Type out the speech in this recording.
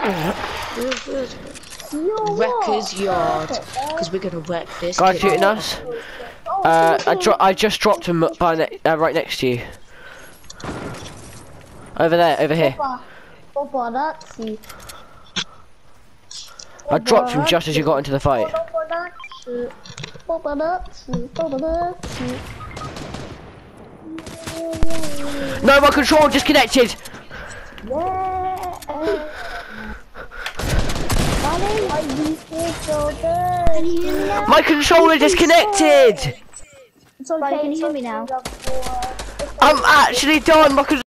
Wrecker's yard, because we're gonna wreck this. Guys shooting us. I just dropped him right next to you. Over there, over here. I dropped him just as you got into the fight. No, my controller disconnected. My controller disconnected. It's okay, can you hear me now? I'm actually done. My